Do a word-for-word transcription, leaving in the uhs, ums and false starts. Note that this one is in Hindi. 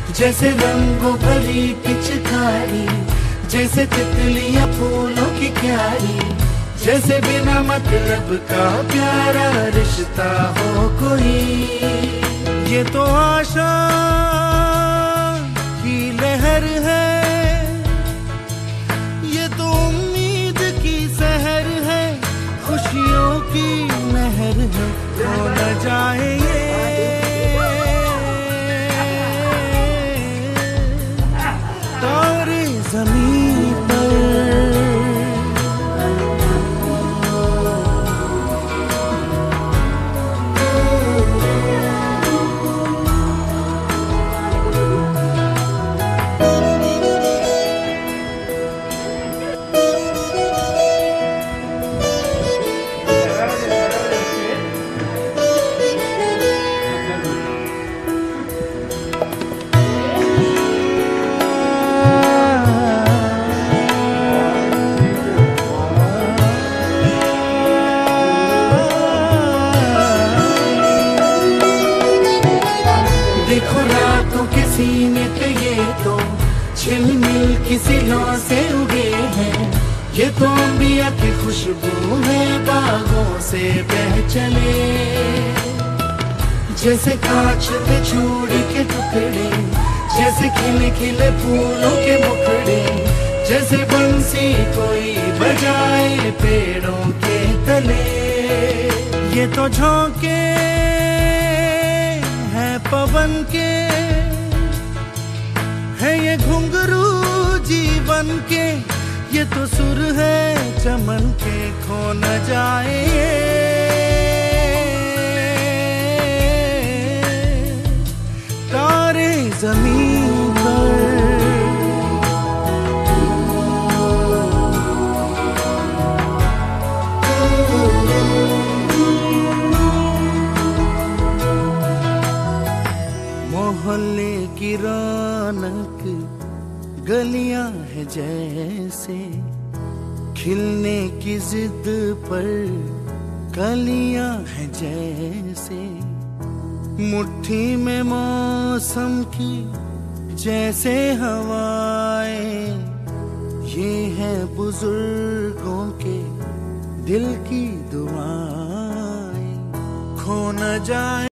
जैसे रंगों भरी पिचकारी, जैसे तितलियां फूलों की क्यारी, जैसे बिना मतलब का प्यारा रिश्ता हो कोई। ये तो आशा की लहर है, ये तो उम्मीद की सहर है, खुशियों की महर है, खो न जाए ये तारे ज़मीन पर। देखो रातों के सीने पे ये तो झिलमिल किसी लौ से उगे हैं, ये तो अंबिया की खुशबू है बागों से बह चले। जैसे कांच पे चूड़ी के टुकड़े, जैसे खिले खिले फूलों के मुखड़े, जैसे बंसी कोई बजाए पेड़ों के तले। ये तो झोंके पवन के है, ये घुंघरू जीवन के, ये तो सुर है चमन के, खो न जाए तारे ज़मीन पर। मोहल्ले की रौनक गलियां है जैसे, खिलने की जिद पर कलियां है जैसे, मुट्ठी में मौसम की जैसे हवाएं, ये है बुजुर्गों के दिल की दुआएं, खो न जाए